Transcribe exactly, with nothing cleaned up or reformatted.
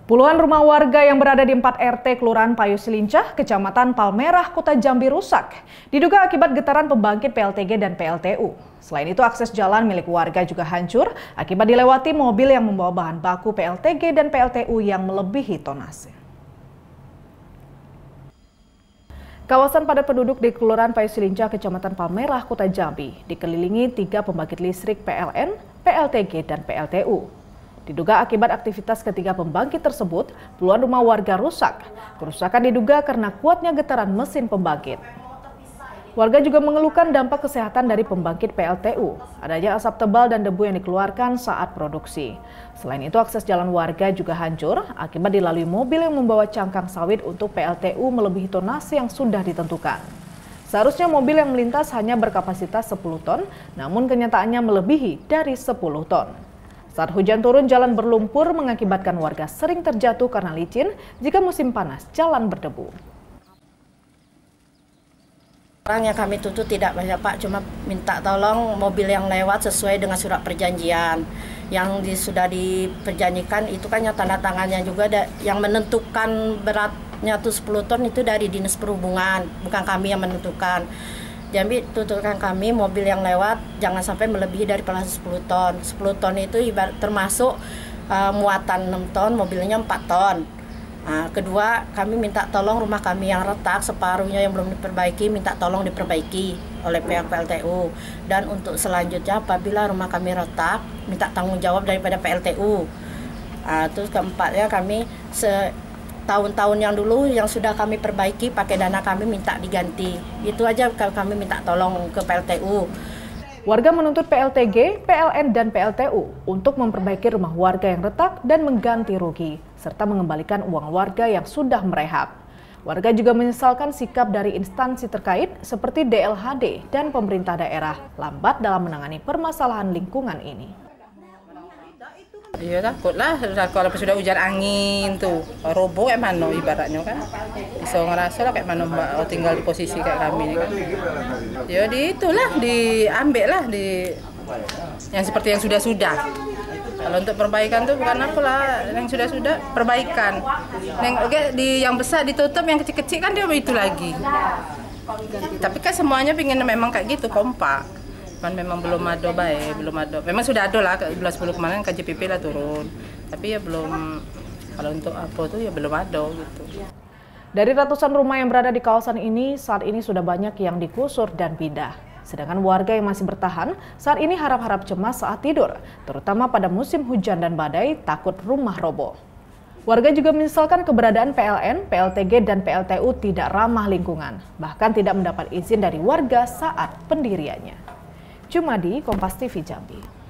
Puluhan rumah warga yang berada di empat R T Kelurahan Payu Silincah, Kecamatan Palmerah, Kota Jambi rusak. Diduga akibat getaran pembangkit P L T G dan P L T U. Selain itu, akses jalan milik warga juga hancur akibat dilewati mobil yang membawa bahan baku P L T G dan P L T U yang melebihi tonase. Kawasan padat penduduk di Kelurahan Payu Silincah, Kecamatan Palmerah, Kota Jambi dikelilingi tiga pembangkit listrik P L N, P L T G, dan P L T U. Diduga akibat aktivitas ketiga pembangkit tersebut, puluhan rumah warga rusak. Kerusakan diduga karena kuatnya getaran mesin pembangkit. Warga juga mengeluhkan dampak kesehatan dari pembangkit P L T U, adanya asap tebal dan debu yang dikeluarkan saat produksi. Selain itu, akses jalan warga juga hancur akibat dilalui mobil yang membawa cangkang sawit untuk P L T U melebihi tonase yang sudah ditentukan. Seharusnya mobil yang melintas hanya berkapasitas sepuluh ton, namun kenyataannya melebihi dari sepuluh ton. Saat hujan turun, jalan berlumpur mengakibatkan warga sering terjatuh karena licin. Jika musim panas, jalan berdebu. Orang yang kami tuntut tidak banyak, Pak, cuma minta tolong mobil yang lewat sesuai dengan surat perjanjian. Yang di, sudah diperjanjikan itu kan yang tanda tangannya juga ada, yang menentukan beratnya tuh sepuluh ton itu dari Dinas Perhubungan, bukan kami yang menentukan. Jadi tuntutan kami mobil yang lewat jangan sampai melebihi dari kelas sepuluh ton. sepuluh ton itu ibarat termasuk uh, muatan enam ton, mobilnya empat ton. Nah, kedua, kami minta tolong rumah kami yang retak separuhnya yang belum diperbaiki, minta tolong diperbaiki oleh pihak P L T U. Dan untuk selanjutnya apabila rumah kami retak, minta tanggung jawab daripada P L T U. Nah, terus keempatnya kami se tahun-tahun yang dulu yang sudah kami perbaiki pakai dana kami minta diganti. Itu aja kami minta tolong ke P L T U. Warga menuntut P L T G, P L N, dan P L T U untuk memperbaiki rumah warga yang retak dan mengganti rugi, serta mengembalikan uang warga yang sudah merehab. Warga juga menyesalkan sikap dari instansi terkait seperti D L H D dan pemerintah daerah lambat dalam menangani permasalahan lingkungan ini. Iya takut lah, kalau sudah hujan angin tuh, roboh kayak mana ibaratnya kan. Bisa ngerasa lah kayak mana mbak tinggal di posisi kayak kami ini kan. Ya di itulah, diambil lah, di yang seperti yang sudah-sudah. Kalau untuk perbaikan tuh bukan apa lah, yang sudah-sudah perbaikan. Yang oke di yang besar ditutup, yang kecil-kecil kan dia itu lagi. Tapi kan semuanya pengen memang kayak gitu, kompak. Kan memang belum ada baik, belum ada. Memang sudah ada lah, bulan sepuluh kemarin K J P P lah turun. Tapi ya belum, kalau untuk apa tuh ya belum ada gitu. Dari ratusan rumah yang berada di kawasan ini, saat ini sudah banyak yang digusur dan pindah. Sedangkan warga yang masih bertahan, saat ini harap-harap cemas saat tidur, terutama pada musim hujan dan badai, takut rumah roboh. Warga juga menyesalkan keberadaan P L N, P L T G, dan P L T U tidak ramah lingkungan, bahkan tidak mendapat izin dari warga saat pendiriannya. Jumadi, Kompas T V Jambi.